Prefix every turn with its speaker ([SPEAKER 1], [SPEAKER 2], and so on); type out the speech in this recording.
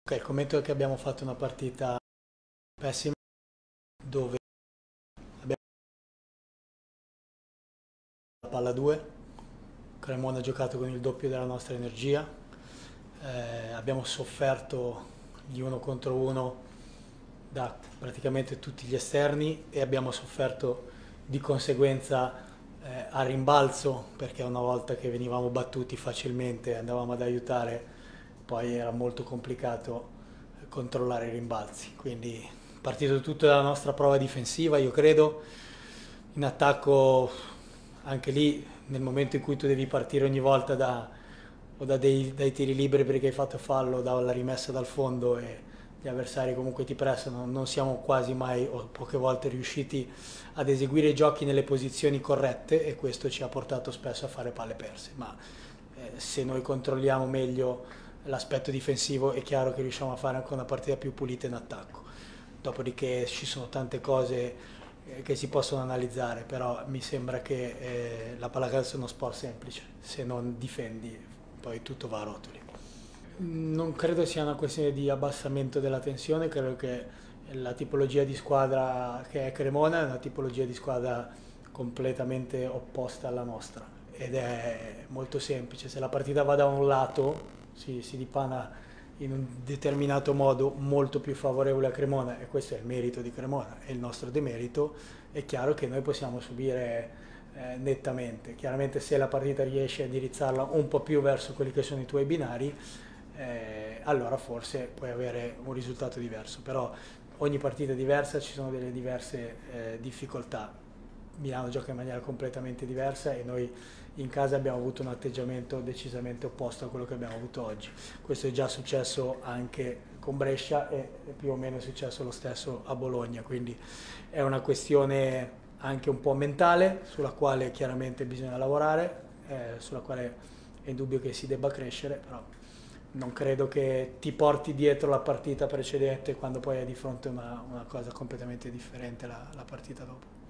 [SPEAKER 1] Ok, commento che abbiamo fatto una partita pessima dove abbiamo la palla 2, Cremona ha giocato con il doppio della nostra energia, abbiamo sofferto gli uno contro uno da praticamente tutti gli esterni e abbiamo sofferto di conseguenza a rimbalzo perché una volta che venivamo battuti facilmente andavamo ad aiutare, poi era molto complicato controllare i rimbalzi. Quindi partito tutto dalla nostra prova difensiva, io credo. In attacco anche lì nel momento in cui tu devi partire ogni volta dai tiri liberi perché hai fatto fallo, dalla rimessa dal fondo e gli avversari comunque ti pressano, non siamo quasi mai o poche volte riusciti ad eseguire i giochi nelle posizioni corrette e questo ci ha portato spesso a fare palle perse. Ma se noi controlliamo meglio l'aspetto difensivo è chiaro che riusciamo a fare anche una partita più pulita in attacco. Dopodiché ci sono tante cose che si possono analizzare, però mi sembra che la pallacanestro è uno sport semplice, se non difendi poi tutto va a rotoli. Non credo sia una questione di abbassamento della tensione, credo che la tipologia di squadra che è Cremona è una tipologia di squadra completamente opposta alla nostra ed è molto semplice, se la partita va da un lato si dipana in un determinato modo molto più favorevole a Cremona e questo è il merito di Cremona e il nostro demerito, è chiaro che noi possiamo subire nettamente. Chiaramente se la partita riesce a indirizzarla un po' più verso quelli che sono i tuoi binari, allora forse puoi avere un risultato diverso, però ogni partita è diversa, ci sono delle diverse difficoltà. Milano gioca in maniera completamente diversa e noi in casa abbiamo avuto un atteggiamento decisamente opposto a quello che abbiamo avuto oggi. Questo è già successo anche con Brescia e più o meno è successo lo stesso a Bologna, quindi è una questione anche un po' mentale sulla quale chiaramente bisogna lavorare, sulla quale è indubbio che si debba crescere, però non credo che ti porti dietro la partita precedente quando poi hai di fronte una cosa completamente differente la partita dopo.